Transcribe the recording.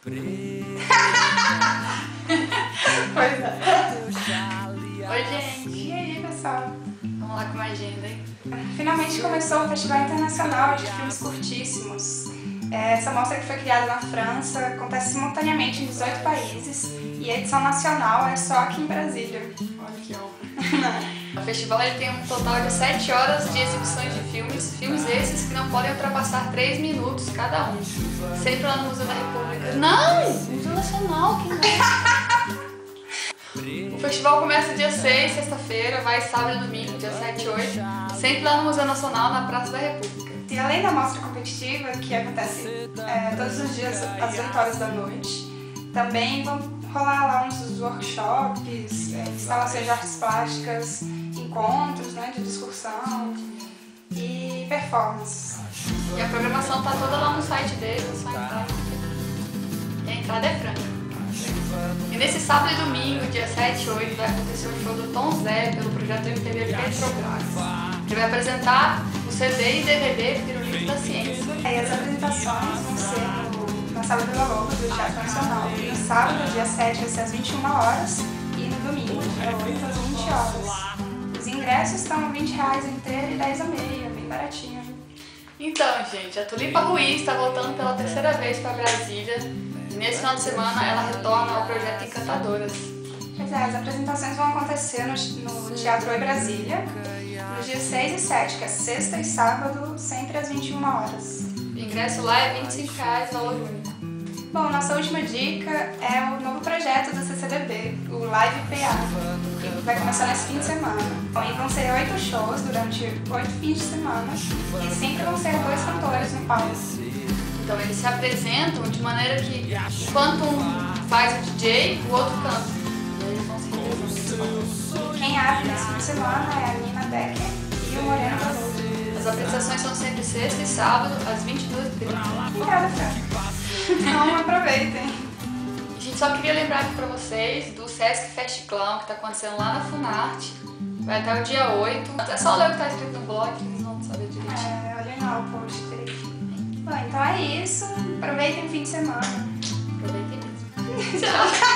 Pois é. Oi, gente. E aí, pessoal? Vamos lá com a agenda, hein? Finalmente começou o Festival Internacional de Filmes Curtíssimos. Essa mostra, que foi criada na França, acontece simultaneamente em 18 países e a edição nacional é só aqui em Brasília. Olha que honra. O festival ele tem um total de 7 horas de exibições de filmes esses que não podem ultrapassar 3 minutos cada um. Sempre lá no Museu da República. Não! Museu Nacional, que não. O festival começa dia 6, sexta-feira, vai sábado e domingo, dia 7 e 8, sempre lá no Museu Nacional, na Praça da República. E além da mostra competitiva, que acontece todos os dias às 8 horas da noite, também vão rolar lá uns workshops, instalações de artes plásticas, encontros, né, de discussão e performances. E a programação tá toda lá no site deles, é só entrar. E a entrada é franca. E nesse sábado e domingo, dia 7 e 8, vai acontecer o show do Tom Zé pelo projeto MPB Petrobras. Ele vai apresentar o CD e DVD Pirulito da Ciência. E as apresentações vão ser na Sala Vila Lobos do Teatro Nacional. No sábado, dia 7, vai ser às 21 horas e no domingo, dia 8, às 20 horas. Os ingressos estão R$ 20 inteiro e 10 a meia, bem baratinho. Então, gente, a Tulipa Ruiz está voltando pela terceira vez para Brasília. E nesse final de semana ela retorna ao projeto Encantadoras. Pois é, as apresentações vão acontecer no Teatro Oi Brasília, nos dias 6 e 7, que é sexta e sábado, sempre às 21 horas. O ingresso lá é R$ 25, valor único. Bom, nossa última dica é o novo projeto do CCBB, o Live PA, que vai começar nesse fim de semana. Bom, e vão ser 8 shows durante 8 fins de semana, e sempre vão ser 2 cantores no palco. Então eles se apresentam de maneira que, enquanto um faz o DJ, o outro canta. E aí eles vão se representando. Quem abre nesse fim de semana é a Nina Becker e o Moreno Veloso. As apresentações são sempre sexta e sábado, às 22h30. Obrigada, Fran. Então aproveitem. A gente só queria lembrar aqui pra vocês do Sesc Fest Clown, que tá acontecendo lá na Funarte. Vai até o dia 8. É só ler o que tá escrito no blog, que vocês vão saber direitinho. Olhem lá o post direitinho. Bom, então é isso. Aproveitem o fim de semana. Aproveitem mesmo. Tchau.